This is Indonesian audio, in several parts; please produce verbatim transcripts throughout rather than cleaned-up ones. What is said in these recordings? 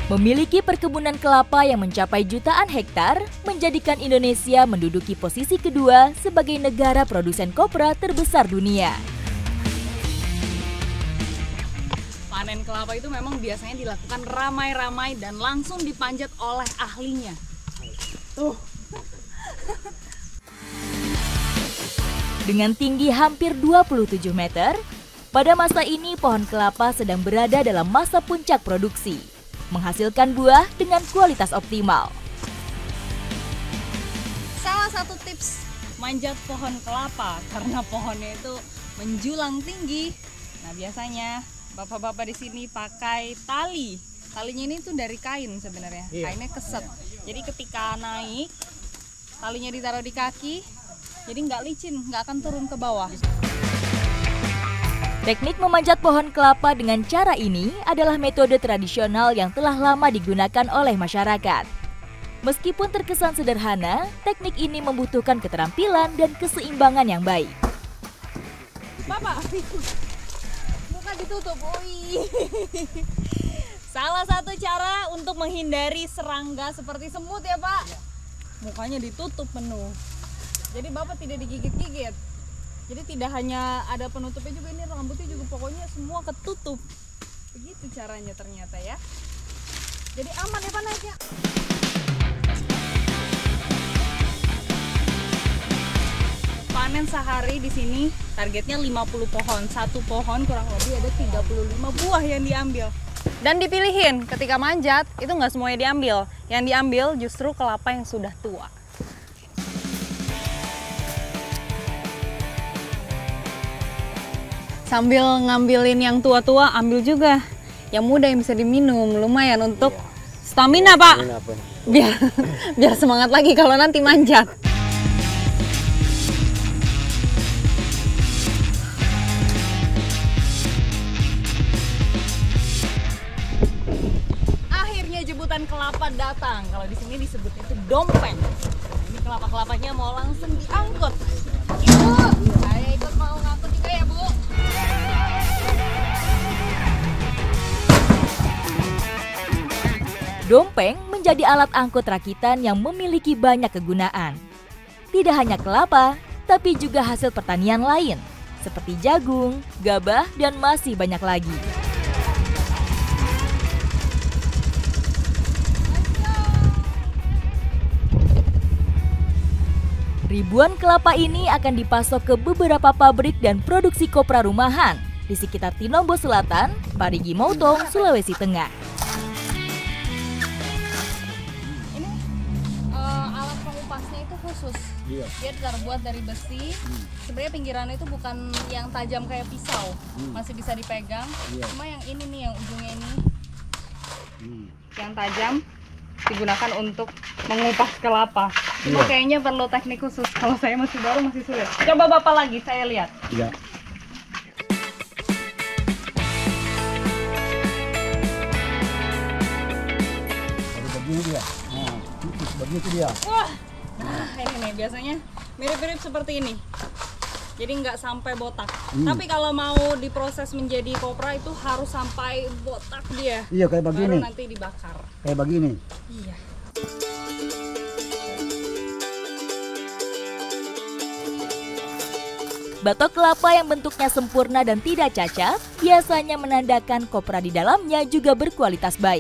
Memiliki perkebunan kelapa yang mencapai jutaan hektar, menjadikan Indonesia menduduki posisi kedua sebagai negara produsen kopra terbesar dunia. Panen kelapa itu memang biasanya dilakukan ramai-ramai dan langsung dipanjat oleh ahlinya. Tuh. Dengan tinggi hampir dua puluh tujuh meter, pada masa ini pohon kelapa sedang berada dalam masa puncak produksi, menghasilkan buah dengan kualitas optimal. Salah satu tips manjat pohon kelapa karena pohonnya itu menjulang tinggi. Nah, biasanya bapak-bapak di sini pakai tali. Talinya ini tuh dari kain sebenarnya. Iya. Kainnya keset. Jadi ketika naik, talinya ditaruh di kaki, jadi nggak licin, nggak akan turun ke bawah. Teknik memanjat pohon kelapa dengan cara ini adalah metode tradisional yang telah lama digunakan oleh masyarakat. Meskipun terkesan sederhana, teknik ini membutuhkan keterampilan dan keseimbangan yang baik. Bapak, muka ditutup. Ui. Salah satu cara untuk menghindari serangga seperti semut ya Pak, mukanya ditutup penuh. Jadi Bapak tidak digigit-gigit. Jadi tidak hanya ada penutupnya juga, ini rambutnya juga pokoknya semua ketutup. Begitu caranya ternyata ya. Jadi aman ya Pak naiknya. Panen sehari di sini targetnya lima puluh pohon. Satu pohon kurang lebih ada tiga puluh lima buah yang diambil. Dan dipilihin ketika manjat itu nggak semuanya diambil. Yang diambil justru kelapa yang sudah tua. Sambil ngambilin yang tua-tua, ambil juga yang muda yang bisa diminum. Lumayan untuk stamina, Pak. Biar, biar semangat lagi kalau nanti manjat. Akhirnya jemputan kelapa datang. Kalau di sini disebutnya itu dompeng. Nah, ini kelapa-kelapanya mau langsung diangkut. Ibu, saya ikut mau ngangkut juga ya, Bu. Dompeng menjadi alat angkut rakitan yang memiliki banyak kegunaan. Tidak hanya kelapa, tapi juga hasil pertanian lain, seperti jagung, gabah, dan masih banyak lagi. Ribuan kelapa ini akan dipasok ke beberapa pabrik dan produksi kopra rumahan di sekitar Tinombo Selatan, Parigi Motong, Sulawesi Tengah. Khusus, iya. Dia terbuat dari besi. Hmm. Sebenarnya pinggirannya itu bukan yang tajam kayak pisau, hmm. masih bisa dipegang. Iya. Cuma yang ini nih, yang ujungnya ini, hmm. yang tajam digunakan untuk mengupas kelapa. Cuma iya. kayaknya perlu teknik khusus. Kalau saya masih baru masih sulit. Coba Bapak lagi, saya lihat. Iya. Baru begini dia. Nah, begitu dia. Wah. Nah, ini nih biasanya mirip-mirip seperti ini. Jadi nggak sampai botak. Hmm. Tapi kalau mau diproses menjadi kopra itu harus sampai botak dia. Iya, kayak begini. Baru nanti dibakar. Kayak begini. Iya. Batok kelapa yang bentuknya sempurna dan tidak cacat biasanya menandakan kopra di dalamnya juga berkualitas baik.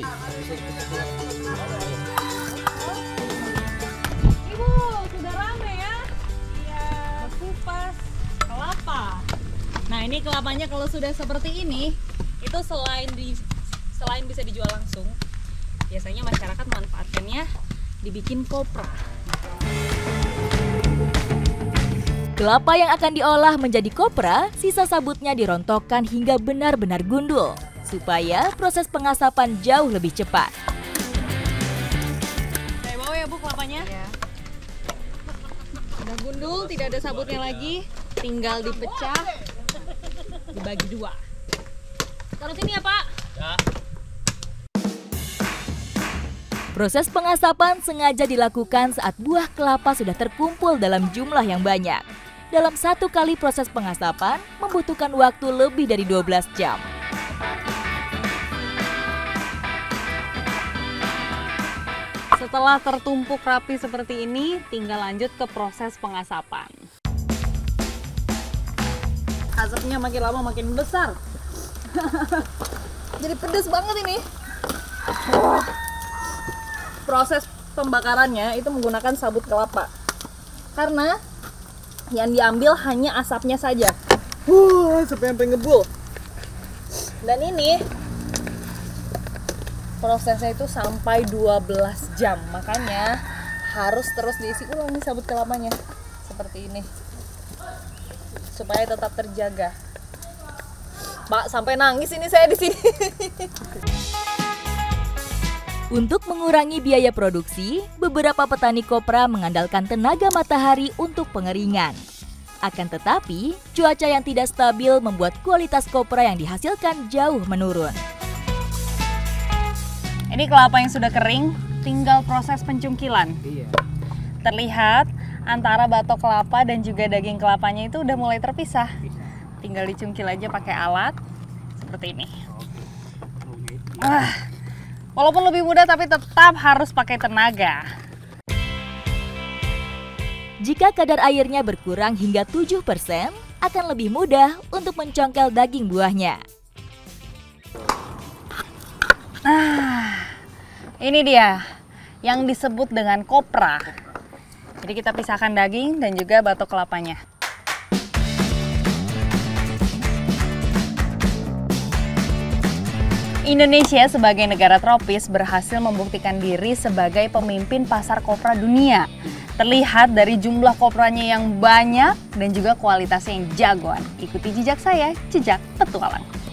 Nah, ini kelapanya kalau sudah seperti ini, itu selain di selain bisa dijual langsung, biasanya masyarakat manfaatkannya dibikin kopra. Kelapa yang akan diolah menjadi kopra, sisa sabutnya dirontokkan hingga benar-benar gundul, supaya proses pengasapan jauh lebih cepat. Saya bawa ya Bu kelapanya. Ya. Udah gundul, tidak ada sabutnya lagi, tinggal dipecah. Dibagi dua. Taruh sini ya Pak. Ya. Proses pengasapan sengaja dilakukan saat buah kelapa sudah terkumpul dalam jumlah yang banyak. Dalam satu kali proses pengasapan membutuhkan waktu lebih dari dua belas jam. Setelah tertumpuk rapi seperti ini, tinggal lanjut ke proses pengasapan. Asapnya makin lama makin besar. Jadi pedes banget ini. Oh. Proses pembakarannya itu menggunakan sabut kelapa. Karena yang diambil hanya asapnya saja. Uh, asapnya sampai ngebul. Dan ini prosesnya itu sampai dua belas jam. Makanya harus terus diisi ulang nih sabut kelapanya. Seperti ini. Supaya tetap terjaga. Pak, sampai nangis ini saya di sini. Untuk mengurangi biaya produksi, beberapa petani kopra mengandalkan tenaga matahari untuk pengeringan. Akan tetapi, cuaca yang tidak stabil membuat kualitas kopra yang dihasilkan jauh menurun. Ini kelapa yang sudah kering, tinggal proses pencungkilan. Iya. Terlihat antara batok kelapa dan juga daging kelapanya itu udah mulai terpisah. Tinggal dicungkil aja pakai alat seperti ini. Ah, walaupun lebih mudah tapi tetap harus pakai tenaga. Jika kadar airnya berkurang hingga tujuh persen, akan lebih mudah untuk mencongkel daging buahnya. Nah, ini dia yang disebut dengan kopra. Jadi kita pisahkan daging dan juga batok kelapanya. Indonesia sebagai negara tropis berhasil membuktikan diri sebagai pemimpin pasar kopra dunia. Terlihat dari jumlah kopranya yang banyak dan juga kualitasnya yang jagoan. Ikuti jejak saya, Jejak Petualang.